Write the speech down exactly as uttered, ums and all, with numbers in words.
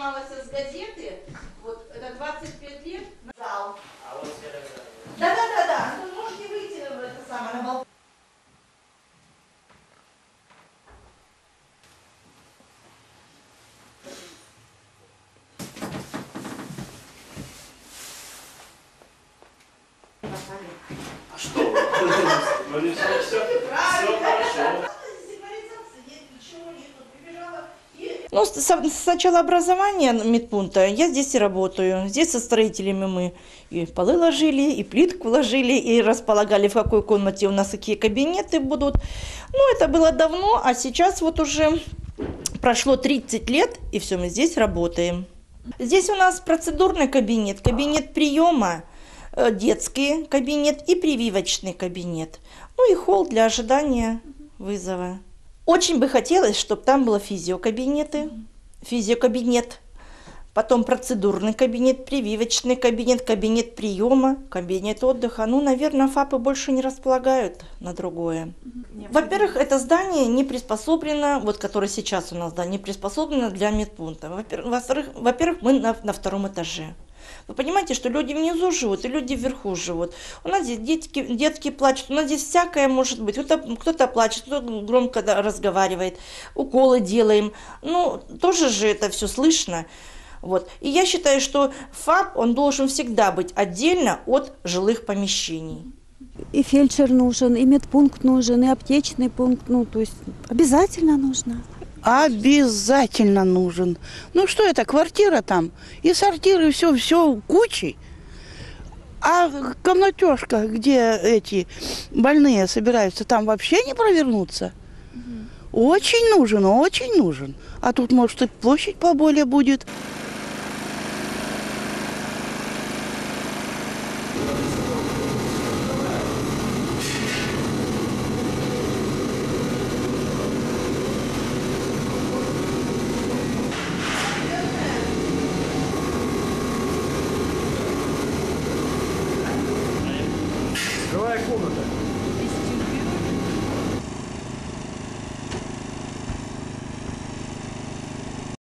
снималась с газеты, вот это двадцать пять лет, зал. А вот да-да-да-да, вы можете выйти в это самое, на балкон. А что? Ну не все, все хорошо. Ну, с начала образования медпункта я здесь и работаю. Здесь со строителями мы и полы ложили, и плитку ложили, и располагали, в какой комнате у нас какие кабинеты будут. Ну, это было давно, а сейчас вот уже прошло тридцать лет, и все, мы здесь работаем. Здесь у нас процедурный кабинет, кабинет приема, детский кабинет и прививочный кабинет. Ну и холл для ожидания вызова. Очень бы хотелось, чтобы там было физиокабинеты, физиокабинет, потом процедурный кабинет, прививочный кабинет, кабинет приема, кабинет отдыха. Ну, наверное, ФАПы больше не располагают на другое. Во-первых, это здание не приспособлено, вот которое сейчас у нас, да, не приспособлено для медпункта. Во-первых, во-первых, мы на, на втором этаже. Вы понимаете, что люди внизу живут и люди вверху живут. У нас здесь детки, детки плачут, у нас здесь всякое может быть. Кто-то, кто-то плачет, кто-то громко разговаривает, уколы делаем. Ну, тоже же это все слышно. Вот. И я считаю, что ФАП, он должен всегда быть отдельно от жилых помещений. И фельдшер нужен, и медпункт нужен, и аптечный пункт. Ну, то есть обязательно нужно. Обязательно нужен. Ну что это, квартира там, и сортиры, все, все кучей. А комнатежка, где эти больные собираются, там вообще не провернуться. Угу. Очень нужен, очень нужен. А тут, может, и площадь поболее будет. Жилая комната.